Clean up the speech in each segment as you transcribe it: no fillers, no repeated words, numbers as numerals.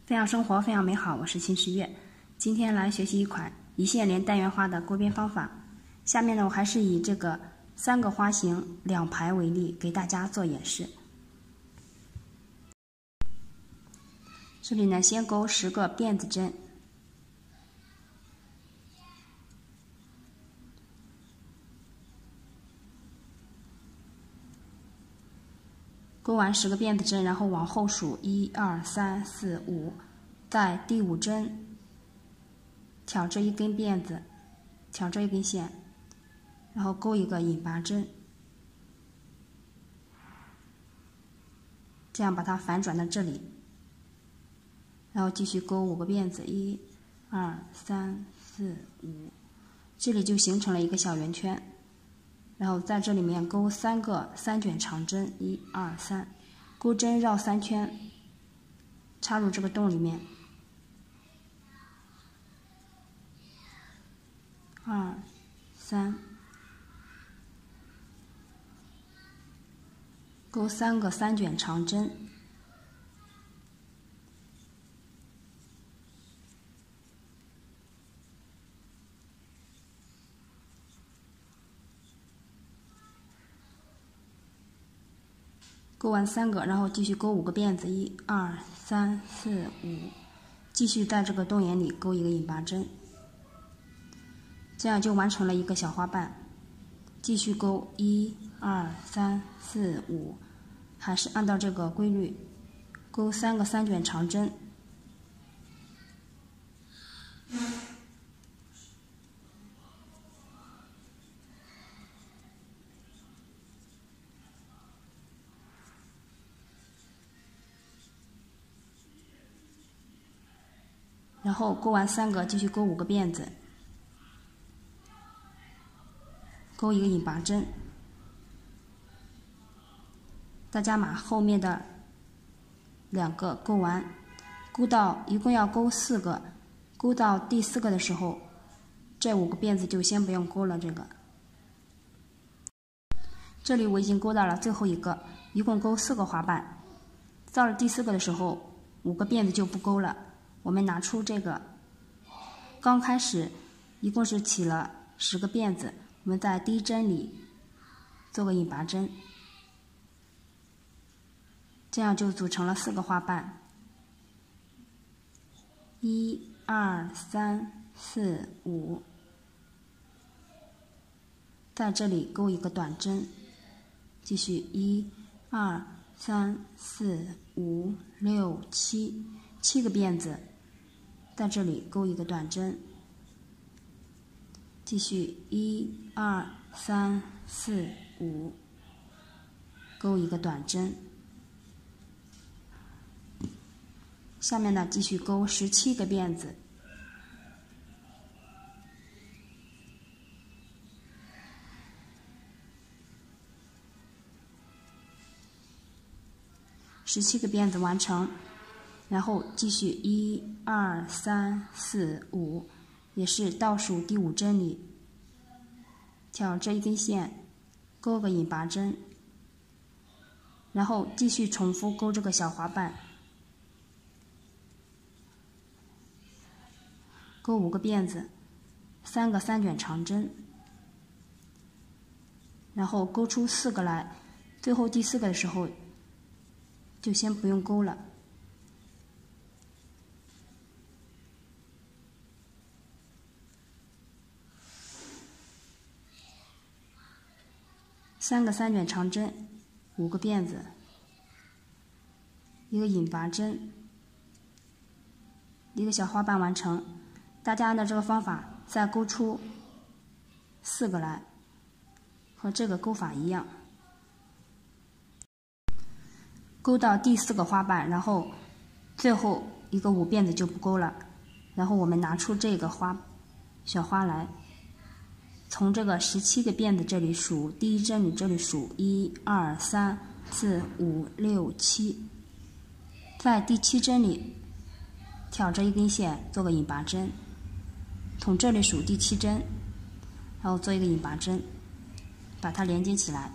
分享生活，分享美好，我是秦时月。今天来学习一款一线连单元花的钩边方法。下面呢，我还是以这个3个花型2排为例，给大家做演示。这里呢，先钩10个辫子针，钩完10个辫子针，然后往后数1、2、3、4、5，在第5针挑这一根辫子，挑这一根线，然后钩一个引拔针，这样把它反转到这里，然后继续钩5个辫子，1、2、3、4、5，这里就形成了一个小圆圈。然后在这里面钩3个3卷长针，1、2、3，钩针绕3圈，插入这个洞里面，2、3，钩3个3卷长针，钩完3个，然后继续钩5个辫子，1、2、3、4、5，继续在这个洞眼里钩一个引拔针，这样就完成了一个小花瓣。继续钩1、2、3、4、5，还是按照这个规律，钩3个3卷长针，然后钩完3个，继续钩5个辫子，钩一个引拔针。大家把后面的2个钩完，钩到一共要钩4个，钩到第4个的时候，这5个辫子就先不用钩了。这里我已经钩到了最后一个，一共钩4个花瓣。到了第4个的时候，5个辫子就不钩了。我们拿出这个，刚开始一共是起了10个辫子，我们在第1针里做个引拔针，这样就组成了4个花瓣，1、2、3、4、5，在这里钩一个短针，继续1、2、3、4、5、6、7个辫子，在这里钩一个短针，继续1、2、3、4、5，钩一个短针。下面呢，继续钩17个辫子，完成。然后继续1、2、3、4、5，也是倒数第5针里挑这一根线，钩个引拔针，然后继续重复钩这个小花瓣，钩5个辫子，3个3卷长针，然后钩出4个来，最后第4个的时候就先不用钩了。3个3卷长针，5个辫子，一个引拔针，一个小花瓣完成。大家按照这个方法再钩出4个来，和这个钩法一样，钩到第4个花瓣，然后最后一个5辫子就不钩了。然后我们拿出这个小花来，从这个17个辫子这里数，第1针里这里数1、2、3、4、5、6、7，在第7针里挑着一根线做个引拔针，从这里数第7针，然后做一个引拔针，把它连接起来，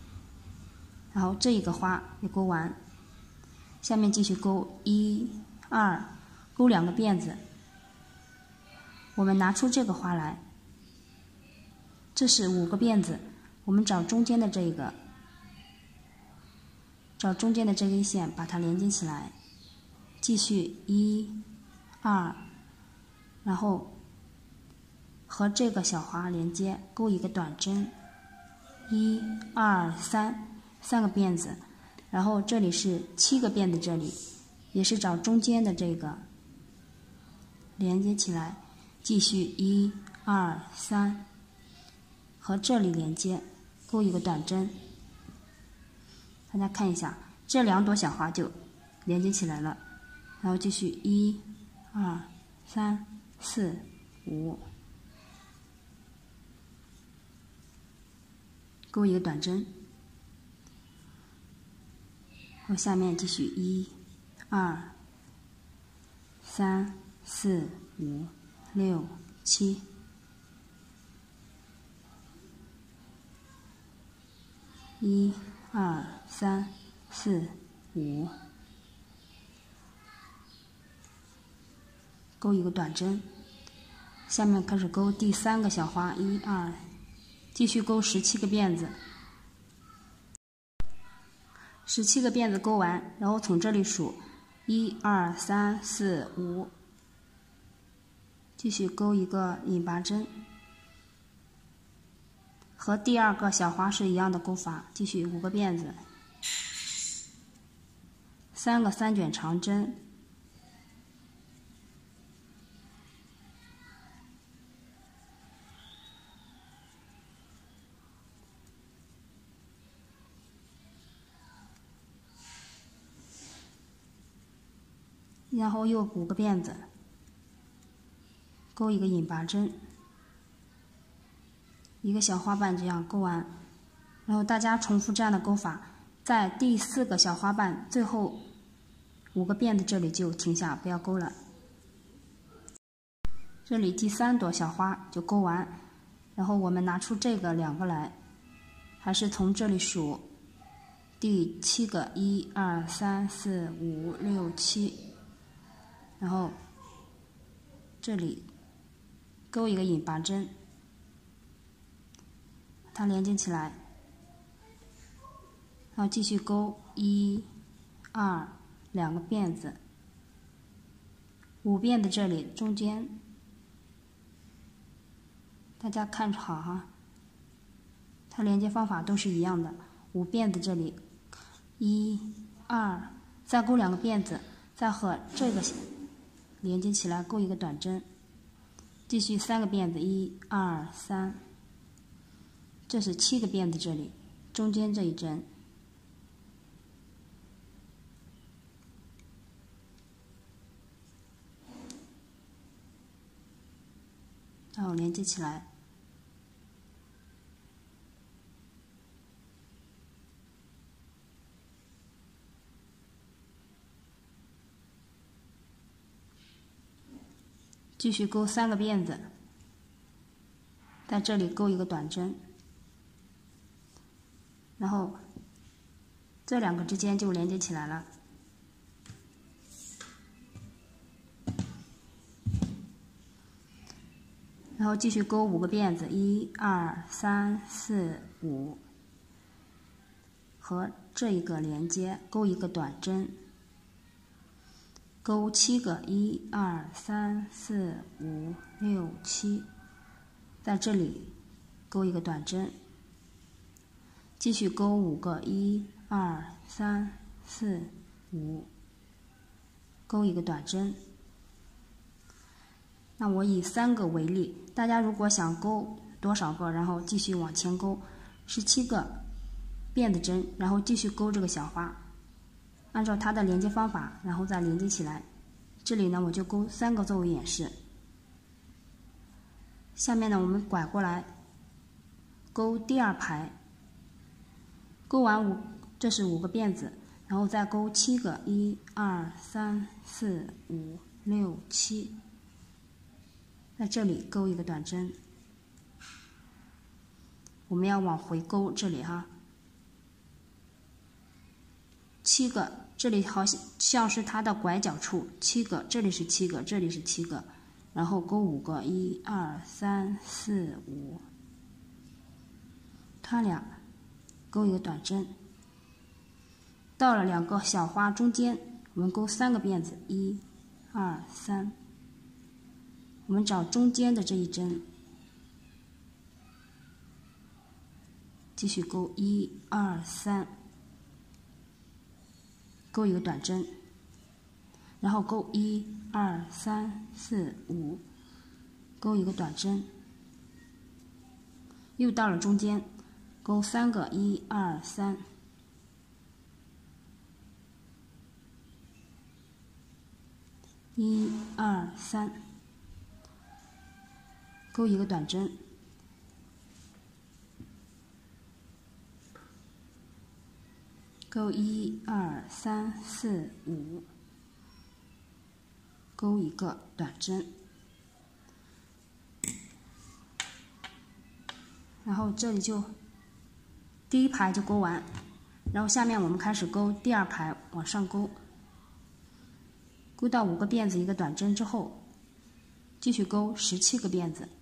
然后这一个花也钩完。下面继续钩1、 2，钩2个辫子。我们拿出这个花来，这是5个辫子，我们找中间的这个，找中间的这根线，把它连接起来，继续1、2，然后和这个小花连接，钩一个短针，1、2、3，3个辫子，然后这里是7个辫子，这里也是找中间的这个连接起来，继续1、2、3，和这里连接，钩一个短针。大家看一下，这2朵小花就连接起来了，然后继续1、2、3、4、5，钩一个短针，然后下面继续1、2、3、4、5、6、7，1、2、3、4、5，钩一个短针，下面开始钩第3个小花，1、2，继续钩17个辫子，17个辫子钩完，然后从这里数1、2、3、4、5，继续钩一个引拔针，和第2个小花是一样的钩法，继续5个辫子，3个3卷长针，然后又5个辫子，钩一个引拔针，一个小花瓣这样钩完，然后大家重复这样的钩法，在第4个小花瓣最后5个辫子这里就停下，不要钩了。这里第3朵小花就钩完，然后我们拿出这个2个来，还是从这里数第7个1、2、3、4、5、6、7，然后这里钩一个引拔针，它连接起来，然后继续钩1、2，2个辫子，5辫子这里中间，大家看好哈，它连接方法都是一样的。5辫子这里1、2，再钩2个辫子，再和这个连接起来，钩一个短针，继续3个辫子1、2、3，这是7个辫子这里中间这一针，然后连接起来，继续钩3个辫子，在这里钩一个短针，然后这2个之间就连接起来了。然后继续钩5个辫子，1、2、3、4、5，和这一个连接，钩一个短针，钩7个，1、2、3、4、5、6、7，在这里钩一个短针，继续钩5个，1、2、3、4、5，钩一个短针。那我以3个为例，大家如果想钩多少个，然后继续往前钩17个辫子针，然后继续钩这个小花，按照它的连接方法，然后再连接起来。这里呢，我就钩3个作为演示。下面呢，我们拐过来钩第2排，钩完这是5个辫子，然后再钩7个，1、2、3、4、5、6、7，在这里钩一个短针，我们要往回钩这里哈，7个这里好像是它的拐角处，7个，这里是7个，这里是7个，然后钩5个，1、2、3、4、5，它俩钩一个短针。到了2个小花中间，我们钩3个辫子，1、2、3。我们找中间的这一针，继续钩1、2、3，钩一个短针，然后钩1、2、3、4、5，钩一个短针，又到了中间，钩3个，1、2、3，1、2、3，钩一个短针，钩1、2、3、4、5，钩一个短针，然后这里就第一排就钩完，然后下面我们开始钩第2排，往上钩，钩到5个辫子一个短针之后，继续钩17个辫子。